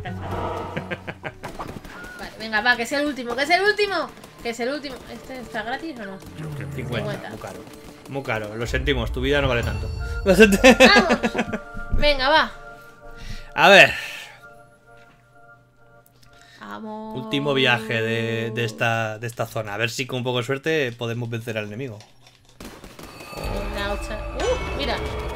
Vale, venga, va, que sea el último, que es el último. Que es el último. ¿Este está gratis o no? 50. Muy caro. Muy caro. Lo sentimos, tu vida no vale tanto. ¡Vamos! Venga, va. A ver. Vamos. Último viaje de esta zona. A ver si con un poco de suerte podemos vencer al enemigo. Mira.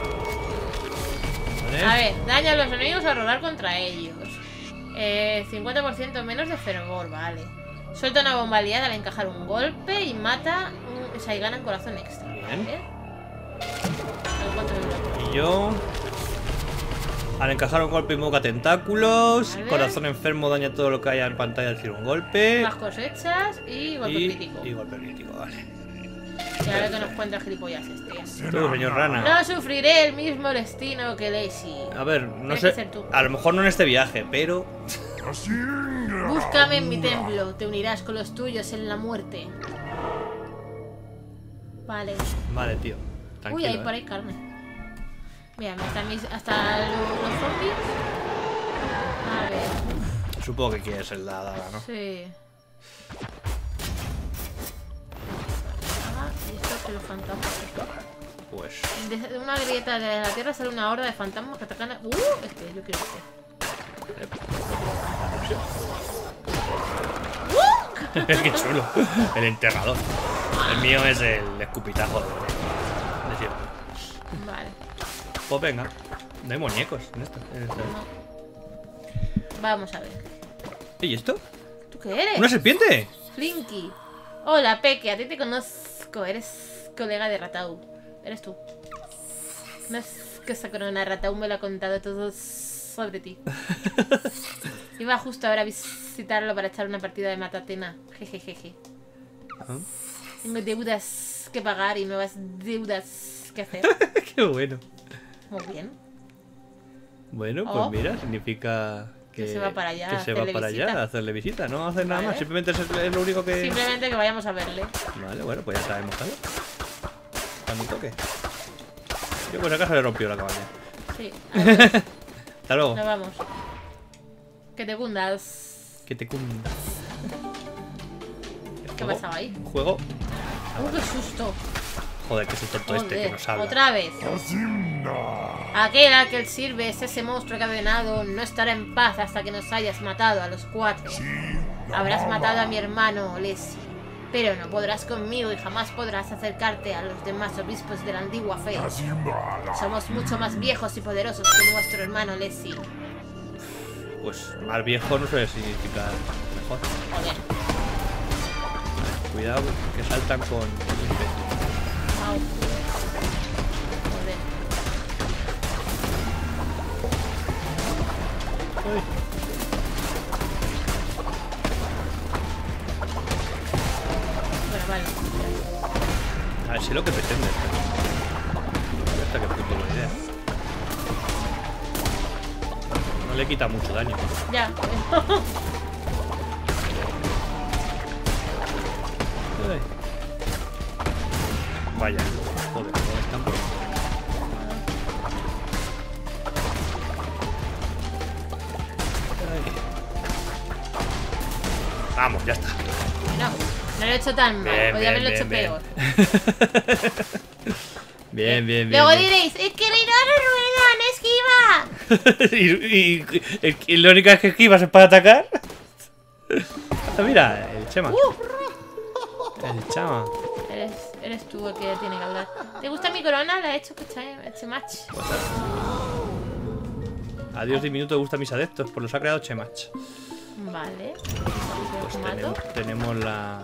¿Vale? A ver, daña a los enemigos al rodar contra ellos. 50% menos de fervor, vale. Suelta una bomba aliada al encajar un golpe y mata. O sea, y gana un corazón extra. Bien. ¿Vale? ¿Cuánto dura? Y yo... Al encajar un golpe invoca tentáculos. Vale. Corazón enfermo daña todo lo que haya en pantalla al decir un golpe. Más cosechas y golpe crítico. Y golpe crítico, vale. Y ahora que nos cuenta el gilipollas este. Tú, señor Rana. No sufriré el mismo destino que Lacey. A ver, no Tienes sé. que ser tú. A lo mejor no en este viaje, pero... Búscame en mi templo. Te unirás con los tuyos en la muerte. Vale. Vale, tío. Tranquilo, Uy, hay por ahí carne. Mira, hasta los zombies. A ver. Supongo que quieres el dada, ¿no? Sí. ¿Y esto que los fantasmas? Pues... De una grieta de la tierra sale una horda de fantasmas que atacan a... yo quiero Qué chulo. El enterrador. El mío es el escupitajo de siempre. Vale. Pues venga. No hay muñecos en esto. No. Vamos a ver. ¿Y esto? ¿Tú qué eres? ¿Una serpiente? Flinky. Hola, Peque. A ti te conozco. Eres colega de Ratau. Eres tú. No es que esa corona Ratau me lo ha contado todo sobre ti. Iba justo ahora a visitarlo para echar una partida de Matatena. Jejejeje. ¿Ah? Tengo deudas que pagar y nuevas deudas que hacer. Qué bueno. Muy bien. Bueno, pues Oh. mira, significa Que se va para allá que a se va hacerle para visita. allá a hacerle visita. No hacer nada Vale. más, simplemente es lo único que... Simplemente que vayamos a verle. Vale, bueno, pues ya sabemos, ¿vale? A mi toque. Yo por si acaso le rompió la cabaña. Sí. A ver, Hasta luego. nos vamos. Que te cundas. Que te cunda. ¿Qué pasaba ahí? Juego. ¡Qué susto! Joder, que es el tonto este que Joder, nos habla. otra vez. Aquel al que él sirve es ese monstruo encadenado. No estará en paz hasta que nos hayas matado a los 4. Habrás matado a mi hermano, Leslie. Pero no podrás conmigo y jamás podrás acercarte a los demás obispos de la antigua fe. Somos mucho más viejos y poderosos que nuestro hermano Leslie. Pues más viejo no suele significar mejor. Joder. Cuidado que saltan con ímpetu. Au. Joder. Uy. Bueno, vale. A ver si es lo que pretende. A ver hasta qué punto es la idea. No le quita mucho daño. Ya. Ay. Vaya, joder, ¿dónde están por? Ay. Vamos, ya está. No, no lo he hecho tan mal. Podría haberlo hecho peor. Bien, bien, bien. Luego bien. diréis, es que no rueda, no esquiva. y lo único que esquivas es para atacar. Ah, mira, el Chema. El Chama. Eres tú el que tiene que hablar. ¿Te gusta mi corona? La he hecho que este match. Adiós diminuto, gusta a mis adeptos, por los ha creado Chemach. Vale. Pues tenemos la...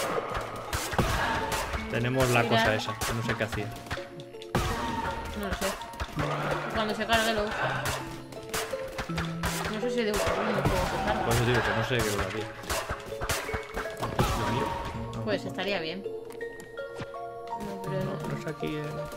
Tenemos la Mira. cosa esa, que no sé qué hacía. No lo sé. Cuando se cargue lo usa. No sé si de uso no puedo usar. Por eso digo que no sé qué lo hacía. Pues estaría bien. No, pero No es aquí,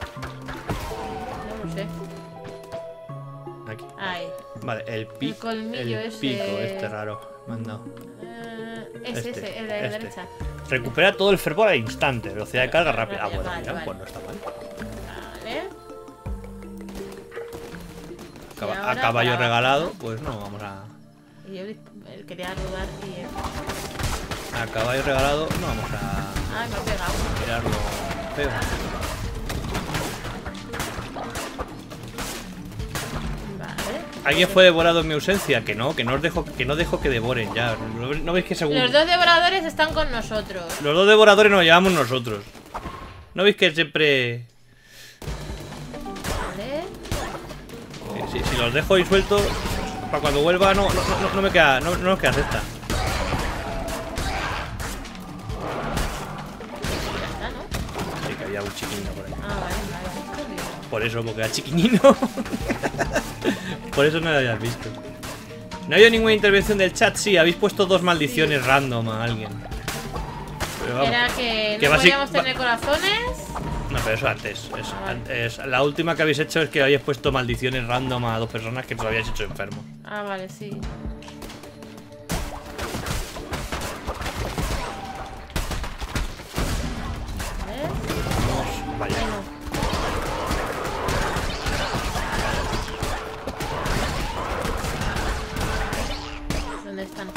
no lo sé. Aquí. Ahí. Vale, el pico. colmillo el ese- pico este raro. Manda. Ese, el de la derecha. Recupera todo el fervor al instante. Velocidad de carga rápida. Ah, bueno, Vale, mira, vale. pues no está mal. Vale. A ahora caballo para regalado, abajo, pues no, vamos a... Y yo quería rodar y él... A caballo regalado. No vamos a... Ay, me ha pegado. Mirarlo feo. Vale. ¿Alguien fue devorado en mi ausencia? Que no dejo que devoren ya. ¿No veis que según... Los dos devoradores están con nosotros. Los dos devoradores nos llevamos nosotros. ¿No veis que siempre... Vale. Si los dejo ahí sueltos, para cuando vuelva no me queda... No nos queda cesta. Ya está, ¿no? Sí, que había un chiquinino por ahí. Ah, vale. Por eso, porque era chiquinino. Por eso no lo habías visto. No ha habido ninguna intervención del chat. Sí, habéis puesto 2 maldiciones random a alguien. Pero vamos, era que no podíamos tener corazones. No, pero eso antes. La última que habéis hecho es que habéis puesto maldiciones random a 2 personas que os habíais hecho enfermos. Ah, vale, sí. Vaya. ¿Dónde están?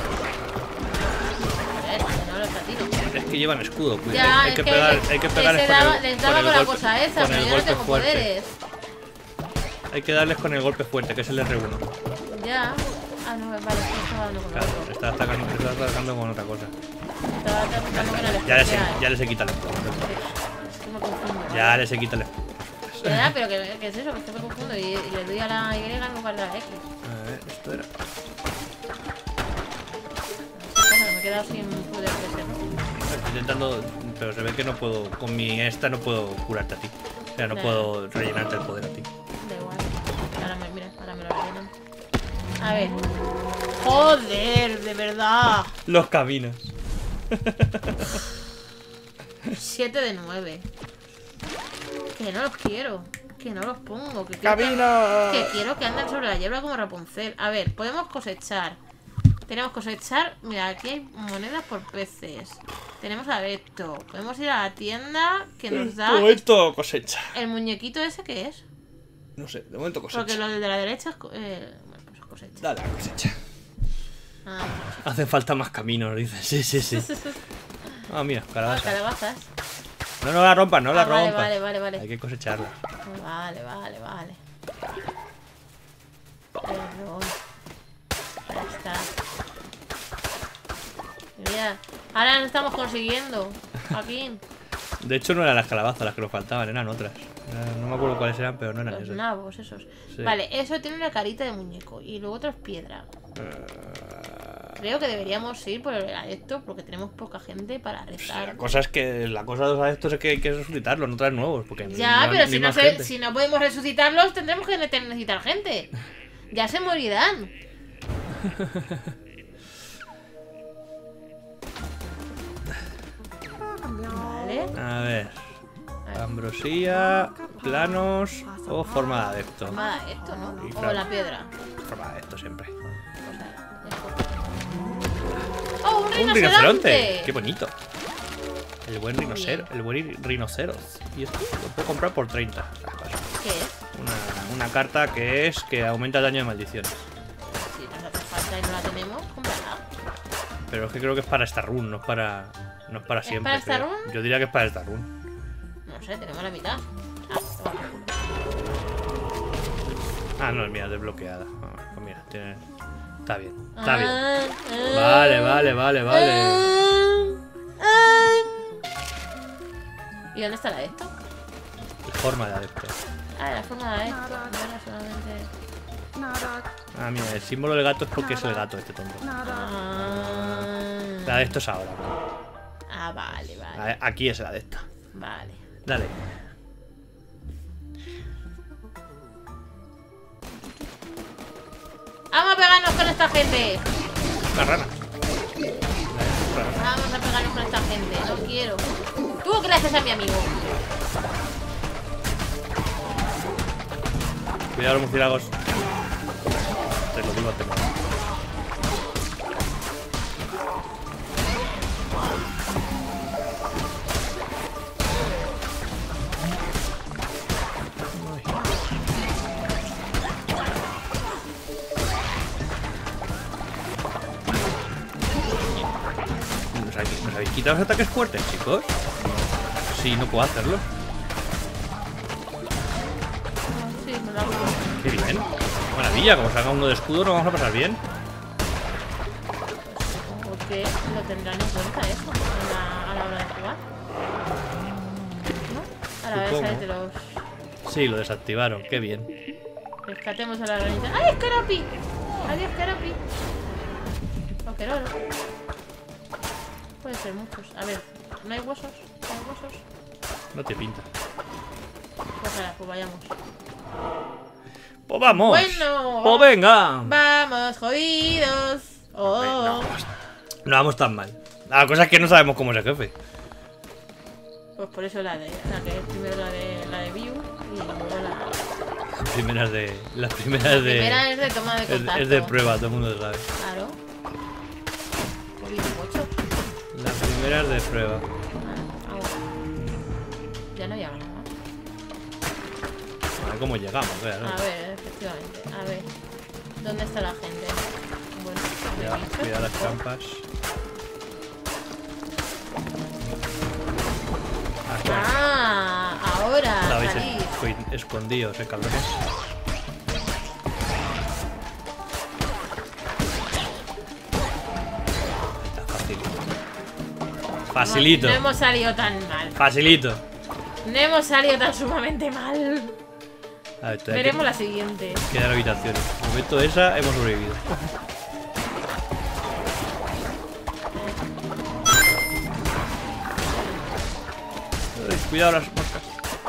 No los atino. Es que llevan escudo, cuidado. Ya, hay que pegar les daba con la cosa esa, pero yo no tengo poderes. Hay que darles con el golpe fuerte, que es el R1. Ya. Ah, no, vale, estaba dando con claro, está atacando con otra cosa. Estaba atacando con el ya les he quitado el escudo. Es que me confundo. Ya les he quitado el escudo. Ya, pero ¿qué es eso? Que me confundo y le doy a la Y en lugar de la X. A ver, esto era... Me he quedado sin poder crecer. Estoy intentando... Pero se ve que no puedo... Con mi esta no puedo curarte a ti. O sea, no puedo rellenarte el poder a ti. Da igual. Ahora me lo rellenan. A ver. Joder, de verdad. Los caminos. 7 de 9. Que no los quiero. Que no los pongo. Que quiero que anden sobre la hierba como Rapunzel. A ver, podemos cosechar. Tenemos cosechar. Mira, aquí hay monedas por peces. Tenemos a esto. Podemos ir a la tienda que nos da. De momento cosecha. ¿El muñequito ese qué es? No sé, de momento cosecha. Porque lo de la derecha es. Bueno, pues cosecha. Dale a cosecha. Ah, hacen falta más caminos, dice. Sí. Ah, mira, calabazas. Calabazas. No la rompas, no la rompas. Vale. Hay que cosecharla. Vale. Perdón. Ahí está. Mira, ahora lo estamos consiguiendo. Aquí. De hecho, no eran las calabazas las que nos faltaban, eran otras. No me acuerdo cuáles eran, pero no eran Los esas. nabos, esos. Sí. Vale, eso tiene una carita de muñeco. Y luego otro es piedra. Creo que deberíamos ir por esto porque tenemos poca gente para rezar. La cosa de los adeptos es que hay que resucitarlos, no traer nuevos. Porque ya, pero si no podemos resucitarlos, tendremos que necesitar gente. Ya se morirán. Vale. A ver. Ambrosía, planos o forma de adepto. Forma de adepto, ¿no? Y O claro, la piedra. Forma de adepto siempre. ¡Oh, un rinoceronte! rinoceronte! ¡Qué bonito! El buen rinoceros. Y esto lo puedo comprar por 30. ¿Qué es? Una carta que aumenta el daño de maldiciones. Si nos hace falta y no la tenemos, cómprala. Pero es que creo que es para esta run, no es para siempre. ¿Es para esta run? Yo diría que es para esta run. No sé, tenemos la mitad. Ah, no, mira, desbloqueada. Pues mira, está bien. Está bien. Vale. ¿Y dónde está la de esto? Forma de adepto. Ah, la forma de esto. No era solamente. Ah, mira, el símbolo del gato es porque es el gato este tonto. La de esto es ahora. Ah, vale. Aquí es la de esta. Vale. Dale. Vamos a pegarnos con esta gente. La rana. Vamos a pegarnos con esta gente. No quiero. ¿Tú qué le haces a mi amigo? Cuidado los murciélagos. Te lo digo, habéis quitado los ataques fuertes, chicos? Sí, no puedo hacerlo. Sí, me lo hago. Qué bien. Maravilla, como salga uno de escudo, nos vamos a pasar bien. Porque lo tendrán en cuenta eso a la hora de jugar. ¿No? A la Supongo. vez de los... Sí, lo desactivaron, qué bien. Rescatemos a la ranita. ¡Ay, Escarapi! ¡Adiós, Escarapi! O Queroro. Puede ser muchos. A ver, ¿no hay huesos? ¿No hay huesos? No te pinta. Pues ahora, pues vayamos. ¡Pues vamos! Bueno, ¡Pues venga! ¡vamos, jodidos! ¡Oh! No vamos tan mal. La cosa es que no sabemos cómo es el jefe. Pues por eso la que es primero la de View y luego la... Las primeras de... La primera es de toma de contacto. Es de prueba, todo el mundo lo sabe. Claro. ¿Qué viene mucho? La primera es de prueba. Ah, ahora. Ya no llega nada. A ver cómo llegamos, vea, ¿no? A ver, efectivamente. A ver. ¿Dónde está la gente? Bueno, Cuidado las trampas. Ah, ahora. La habéis Salís. escondidos, cabrones. Está facilito. Facilito. No hemos salido tan mal. Facilito. No hemos salido tan sumamente mal. A ver, todavía Veremos la siguiente. quedan habitaciones. De momento esa hemos sobrevivido. Ay, cuidado las moscas.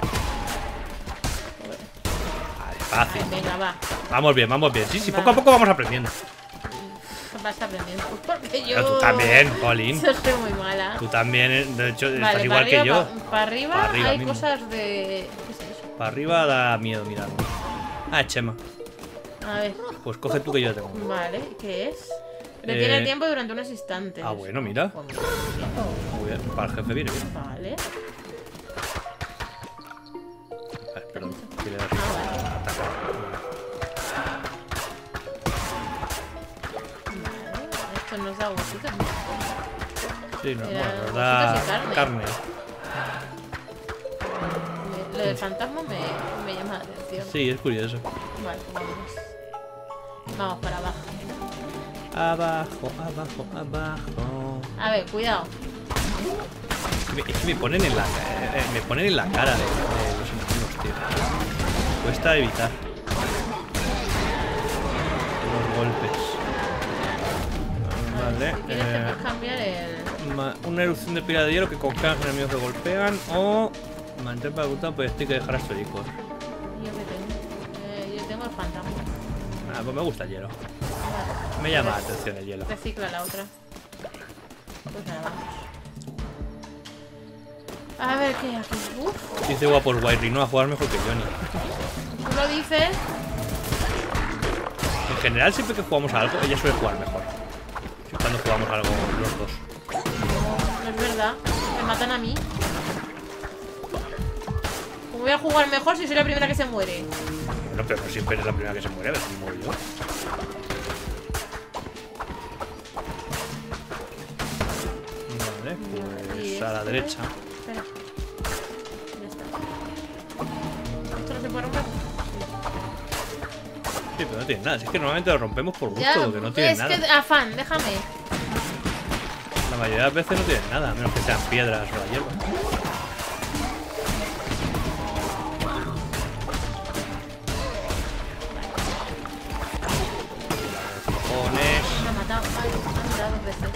Vale, fácil. Venga, va. Vamos bien, vamos bien. Sí, sí, Va. poco a poco vamos aprendiendo. Vas aprendiendo. Porque yo... Pero tú también, Pauline. Yo soy muy mala. Tú también, de hecho, estás Vale, igual que yo. Para arriba, Pa' arriba hay mismo. cosas de... ¿Qué es eso? Para arriba da miedo mirarlo. Ah, Chema. A ver. Pues coge tú que yo ya tengo. Vale, ¿qué es? Detiene Eh, el tiempo durante unos instantes. Ah, bueno, mira. Pues mira, tiempo. Muy bien. Para el jefe viene bien. Vale. Vale, perdón. Que le das Vale. a atacar. Vale. Esto nos da huesitos. Sí, no, Era bueno, nos da huesitos y carne. carne. Lo del fantasma me llama la atención. Sí, es curioso. Vale, pues vamos. Vamos para abajo. Abajo, abajo, abajo. A ver, cuidado. Es que me ponen en la cara de los enemigos, tío. Cuesta evitar los golpes. Vale. Tienes que cambiar el... Una erupción de pila de hielo que congelan a los enemigos que golpean. O mantén para ocultar, pues esto hay que dejar asteriscos. ¿Yo qué tengo? Yo tengo el fantasma. Ah, pues me gusta el hielo. Vale. Me llama la atención el hielo. Recicla la otra. Pues nada, vamos. A ver qué hay aquí. Uf, Dice guapos Wyrry, no a jugar mejor que Johnny. tú lo dices. En general, siempre que jugamos a algo, ella suele jugar mejor. Cuando jugamos a algo los dos. No es verdad. Me matan a mí. ¿Cómo voy a jugar mejor si soy la primera que se muere? Bueno, pero no siempre eres la primera que se muere, a ver si muero yo. Vale, pues a la derecha. Espera. Ya está. ¿Esto no se puede romper? Sí, pero no tiene nada. Si es que normalmente lo rompemos por gusto, Ya, porque no tiene es nada. que afán, déjame. La mayoría de las veces no tienen nada, a menos que sean piedras o la hierba. Cojones. Me ha matado. Ay, me han dado dos veces.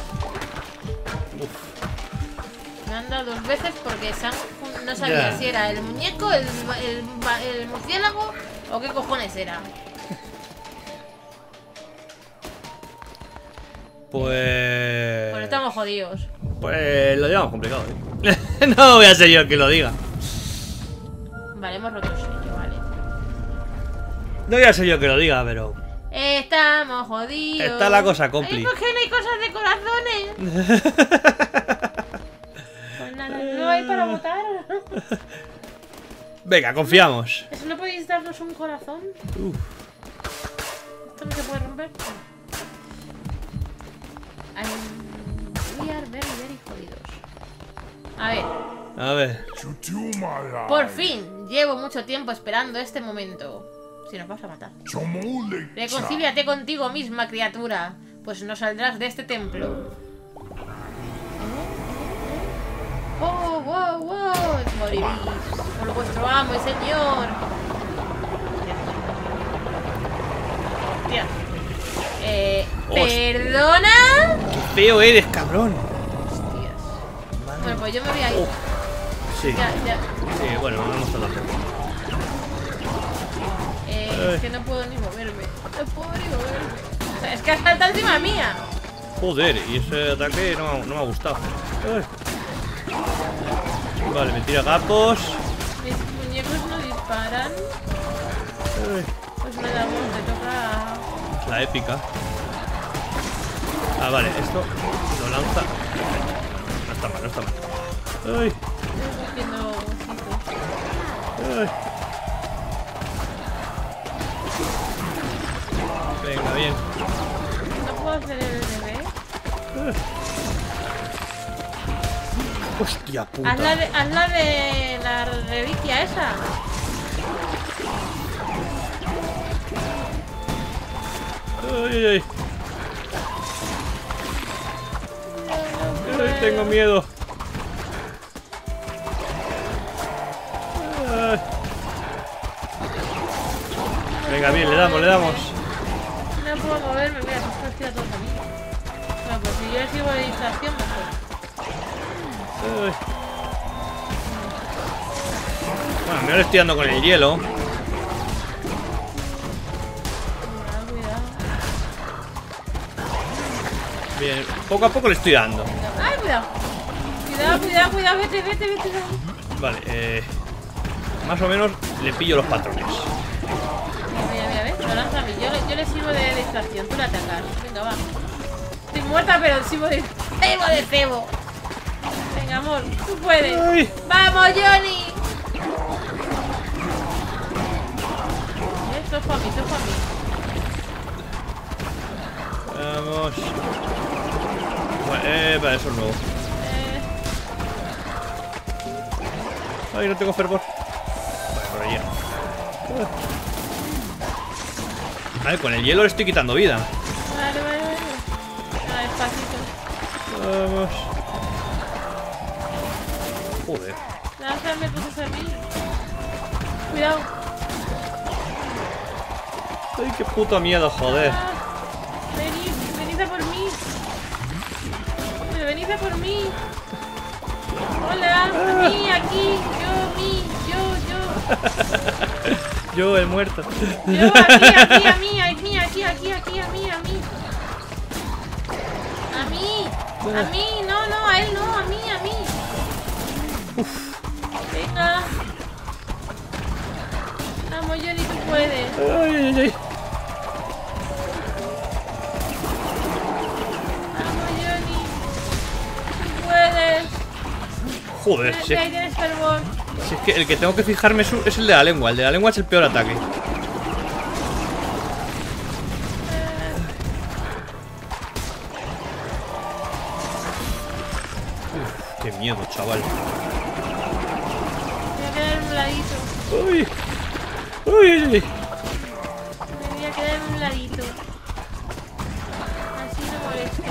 Uf. Me han dado dos veces porque no sabía Ya. si era el muñeco, el murciélago o qué cojones era. Pues... Pues estamos jodidos. Pues lo llevamos complicado, ¿eh? No voy a ser yo el que lo diga. Vale, hemos roto el sello, vale. No voy a ser yo el que lo diga, pero... Estamos jodidos. Está la cosa compli. Ay, ¿por qué no hay cosas de corazones? Pues nada, no hay para votar. Venga, confiamos. ¿Eso no podéis darnos un corazón? Uf. ¿Esto no se puede romper? We are very, very jodidos. A ver. A ver. Por fin. Llevo mucho tiempo esperando este momento. Si nos vas a matar. Reconcíliate contigo misma, criatura. Pues no saldrás de este templo. ¡Oh, wow, wow! Moriréis por vuestro amo y señor. Hostia. ¿Perdona? ¡Qué feo eres, cabrón! Hostias. Bueno, pues yo me voy a ir. Sí. Ya. Sí, bueno, vamos a hablar. Es que no puedo ni moverme. No puedo ni moverme. O sea, es que has saltado encima mía. Joder, y ese ataque no me ha gustado. Ay. Vale, me tira capos. Mis muñecos no disparan. Ay. Pues me toca. La épica. Ah, vale, esto lo lanza. No está mal, no está mal. Ay. Estoy cogiendo ositos. Ay. Venga, bien. No puedo hacer el bebé. Hostia puta. Haz la de la reliquia esa. Ay, ay. Ay, tengo miedo. Ay. Venga, bien, le damos. No puedo moverme, mira, se está tirando todo a mí. No, pues si yo sigo de distracción, mejor. Ay. Bueno, me lo estoy dando con el hielo. Cuidado. Bien, poco a poco le estoy dando. ¡Ay, cuidado! Cuidado, vete. Vale, más o menos le pillo los patrones. Mira, ¿ves? Lo lanza a mí. Yo le sirvo de distracción, tú la atacas. Venga, va. Estoy muerta, pero sirvo de cebo. Venga, amor, tú puedes. Ay. ¡Vamos, Johnny! Esto es para mí. Vamos. Vale, eso es nuevo. Ay, no tengo fervor. Vale, por allí. Vale, con el hielo le estoy quitando vida. Vale. Despacito. Vamos. Joder. Lánzame cosas a mí. Cuidado. Ay, qué puto miedo, joder. Venid a por mí. Venid a por mí. Hola, a mí, aquí, yo. Yo, el muerto. Yo, aquí, a mí. A mí. A mí, no, a él no, a mí. Venga. Vamos, Johnny, tú puedes. Ay. Vamos, Johnny. Tú puedes. Joder, Si ahí tienes fervor. si es que el que tengo que fijarme es el de la lengua. El de la lengua es el peor ataque. Qué miedo, chaval. Me voy a quedar en un ladito. Uy. Me voy a quedar en un ladito. Así no molesto.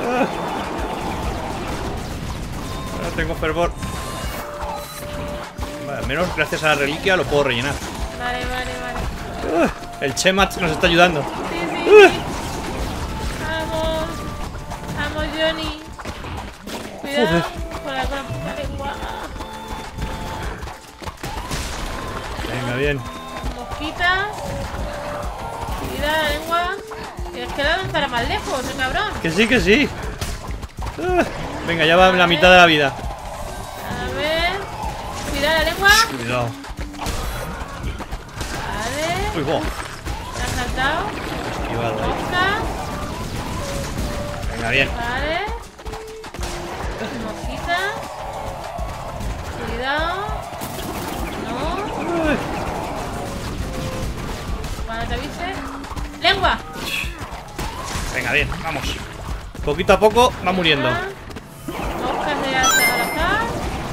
Ahora tengo fervor. Vale, al menos gracias a la reliquia lo puedo rellenar. Vale. El Chemat nos está ayudando. Sí. Vamos, Johnny. Cuidado. Joder. Con la puta lengua. Venga, bien. Mosquita. Cuidado la lengua. Es que la lanzará más lejos, el cabrón. Que sí. Venga, ya va la mitad de la vida. A ver. Cuidado la lengua. Cuidado. Vale. Uy, wow. ¿La has saltado? Esquivado ahí. Mosca. Venga, bien. Vale. Mosquita. Cuidado. No. Cuando te avise. ¡Lengua! Venga, bien, vamos. Poquito a poco va muriendo. Moscas de azar.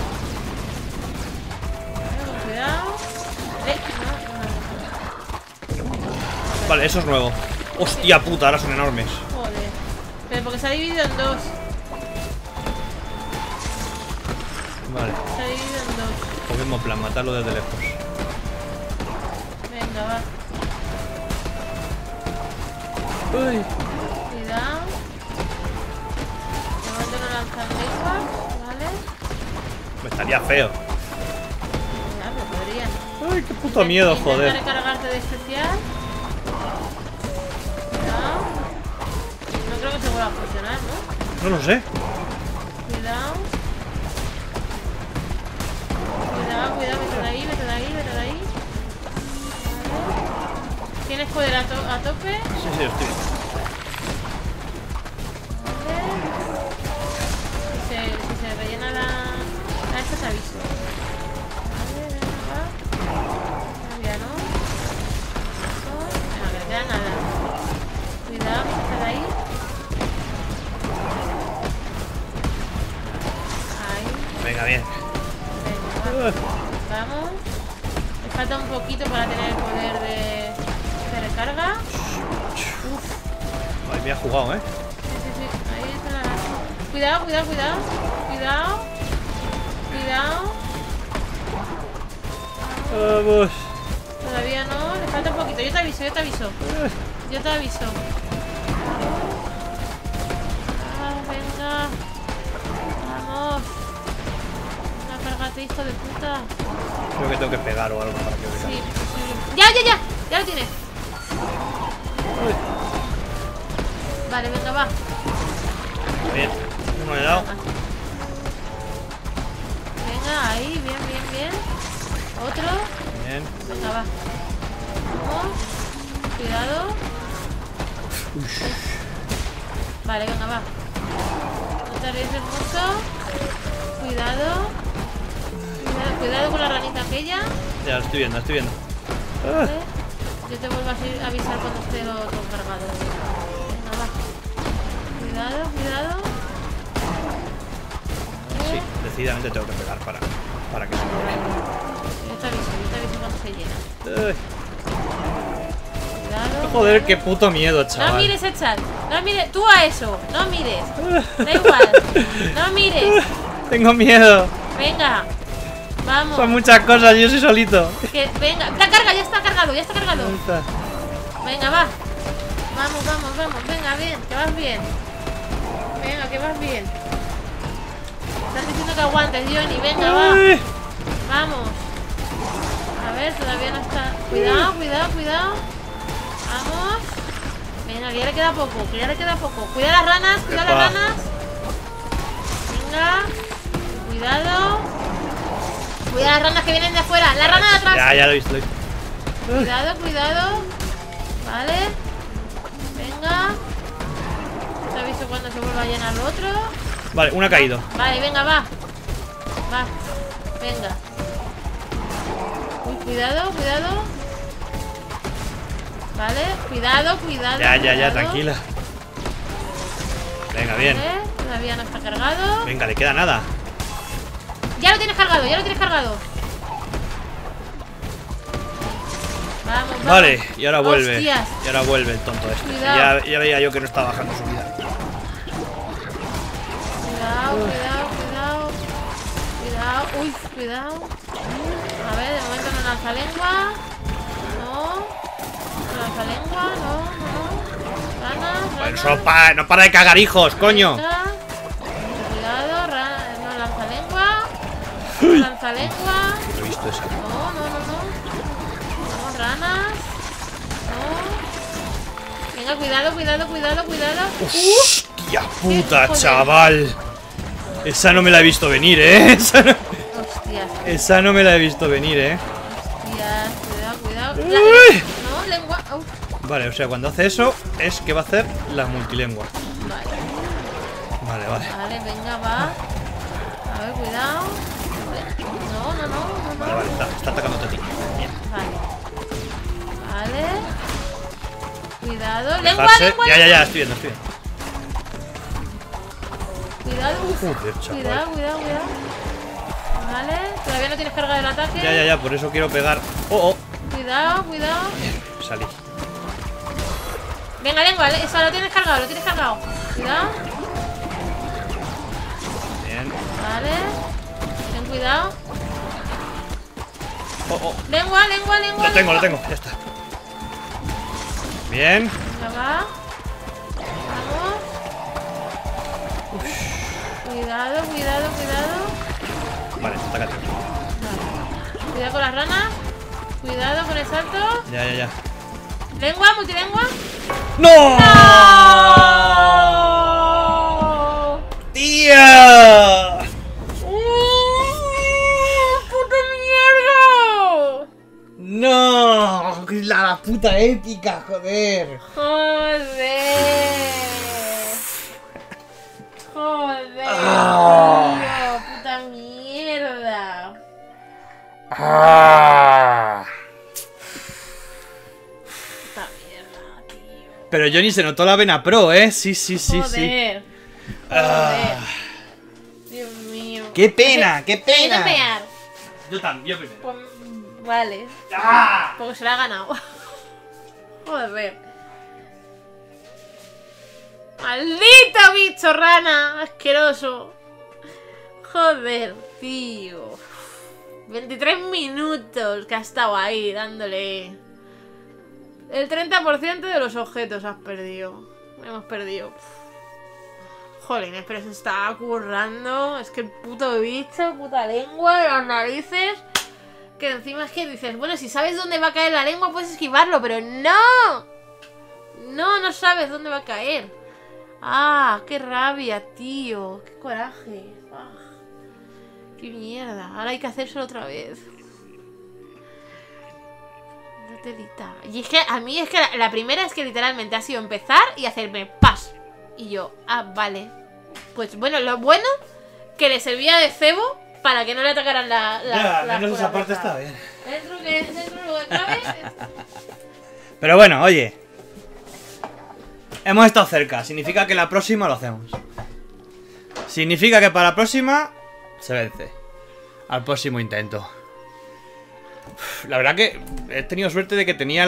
Vale, eso es nuevo. Hostia puta, ahora son enormes. Joder. Pero porque se ha dividido en dos. Vale. Se ha dividido en dos. Pues mismo plan, matarlo desde lejos. Venga, va. Uy. Cuidado. De momento no lanzan lenguas, ¿vale? Me estaría feo. Ya, pero podrían. Ay, qué puto miedo, joder. Intenta recargarte de especial. Cuidado. No creo que se vuelva a funcionar, ¿no? No lo sé. Cuidado. Cuidado, cuidado, vete de ahí, vete de ahí, vete de ahí. Vale. ¿Tienes poder a tope? Sí, sí, estoy bien. Vale. Si se rellena la esta te aviso. Vale, venga, va. Todavía no. Venga, que le queda nada. Cuidado, que está de ahí. Ahí. Venga, bien. Venga, va. Vamos. Le falta un poquito para tener el poder de recarga. Uf. Ay, me ha jugado, ¿eh? Sí. Ahí está la... Cuidado, cuidado, cuidado. Cuidado. Cuidado. Vamos. Todavía no. Le falta un poquito. Yo te aviso, yo te aviso. Yo te aviso. Ah, venga. Vamos. Venga, cárgate, hijo de puta. Creo que tengo que pegar o algo para que venga. Sí, posible. ¡Ya! ¡Ya lo tienes! Vale, venga, va. Bien. Uno le he dado. Venga, ahí, bien. Otro. Bien. Venga, va. Vamos. Cuidado. Vale, venga, va. No te arriesgues mucho. Cuidado. Cuidado con la ranita aquella. Ya, lo estoy viendo, lo estoy viendo. ¿Vale? Yo te vuelvo a avisar cuando esté todo cargado. Venga, va. Cuidado. Sí, decididamente tengo que pegar para que se me vea. Yo te aviso cuando se llena. Cuidado. Joder, qué puto miedo, chaval. No mires el chat. No mires. Tú a eso. No mires. Da igual. No mires. Tengo miedo. Venga. Vamos. Son muchas cosas, yo soy solito. Venga. Ya está cargado. Ahí está. Venga, va. Vamos. Venga, bien. Que vas bien. Venga, que vas bien. Estás diciendo que aguantes, Johnny. Venga, va. Vamos. A ver, todavía no está. Cuidado. Vamos. Venga, que ya le queda poco. Cuida las ranas. Venga. Cuidado. Cuida las ranas que vienen de afuera. La rana de atrás. Ya lo he visto. Cuidado. Vale. Venga. Te aviso cuando se vuelva a llenar lo otro. Vale, una ha caído. Vale, venga, va. Venga. Uy, cuidado. Vale, cuidado. Ya, tranquila. Venga, bien. Vale, todavía no está cargado. Venga, le queda nada. Ya lo tienes cargado. Vamos. Vale, y ahora vuelve. Hostias. Y ahora vuelve el tonto este. Cuidado. Ya veía yo que no estaba bajando su vida. Cuidado. Uy, cuidado. A ver, de momento no lanza lengua. No. Rana. No para de cagar hijos, coño. Cuidado, no lanza lengua. He visto esa. No. Vamos, ranas. No. Venga, cuidado. Hostia puta, chaval. Esa no me la he visto venir, Hostias. Esa no me la he visto venir, Hostias, cuidado. No, lengua. Vale, o sea, cuando hace eso es que va a hacer la multilengua. Vale. Vale, venga, va. A ver, cuidado. No. Vale, está atacándote a ti. Bien. Vale. Cuidado. Dejarse. Lengua. Ya, estoy viendo. Cuidado. Joder, chaval. Cuidado. Vale. Todavía no tienes carga del ataque. Ya, por eso quiero pegar. Oh. Cuidado. Bien, salí. Venga, lengua, eso lo tienes cargado, Cuidado. Bien. Vale. Ten cuidado. Oh. Lengua. Lo tengo, ya está. Bien. Venga, va. Vamos. Cuidado. Vale, atácate. Vale. Cuidado con las ranas. Cuidado con el salto. Ya. Lengua, multilengua. ¡No! ¡No! ¡Tía! ¡Puta mierda! ¡No! La puta épica, joder. Joder. Ah. Tío, puta mierda. Puta mierda, tío. Pero Johnny se notó la vena pro, ¿eh? Sí. Joder. Dios mío. ¡Qué pena! ¿Quieres pegar? Yo también, yo primero. Pues, vale. Porque se la ha ganado. Joder. ¡Maldito bicho rana! ¡Asqueroso! Joder, tío. 23 minutos que ha estado ahí dándole. El 30% de los objetos has perdido. Hemos perdido. Jolines, pero se está currando. Es que el puto bicho, puta lengua, las narices. Que encima es que dices, bueno, si sabes dónde va a caer la lengua puedes esquivarlo, pero ¡no! No sabes dónde va a caer. ¡Ah! ¡Qué rabia, tío! ¡Qué coraje! ¡Ah! ¡Qué mierda! Ahora hay que hacérselo otra vez. De telita. Y es que a mí es que la primera es que literalmente ha sido empezar y hacerme ¡pas! Y yo, vale. Pues bueno, lo bueno que le servía de cebo para que no le atacaran la menos esa parte está bien. Dentro de lo que cabe. Pero bueno, oye. Hemos estado cerca. Significa que la próxima lo hacemos. Significa que para la próxima se vence. Al próximo intento. La verdad que he tenido suerte de que tenía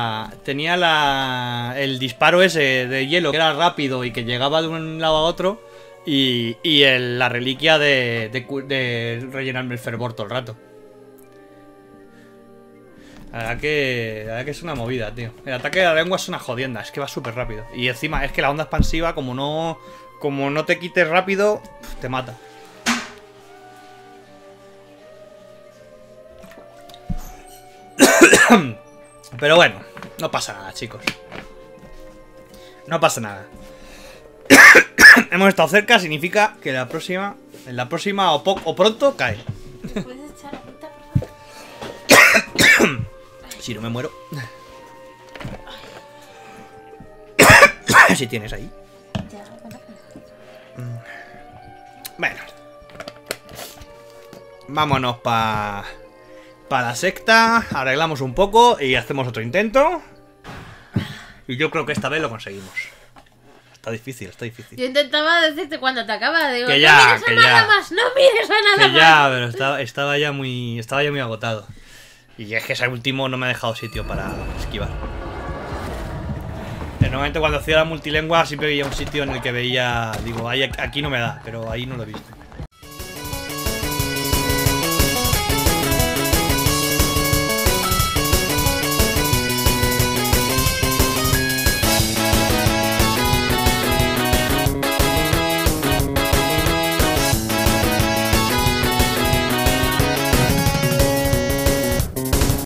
el disparo ese de hielo, que era rápido y que llegaba de un lado a otro. Y la reliquia de rellenarme el fervor todo el rato. La verdad que es una movida, tío. El ataque de la lengua es una jodienda, es que va súper rápido. Y encima es que la onda expansiva, como no te quites rápido, te mata. Pero bueno, no pasa nada, chicos. No pasa nada. Hemos estado cerca, significa que en la próxima o pronto cae. ¿Me puedes echar agüita, por favor? Si no me muero. Si tienes ahí. Ya, bueno. Vámonos para la secta. Arreglamos un poco y hacemos otro intento. Y yo creo que esta vez lo conseguimos. Está difícil. Yo intentaba decirte cuando te acaba, digo, que ya, no mires a nada más, no mires a nada más. Ya, pero estaba ya muy agotado. Y es que ese último no me ha dejado sitio para esquivar. Normalmente cuando hacía la multilengua siempre veía un sitio en el que veía, digo, aquí no me da, pero ahí no lo he visto.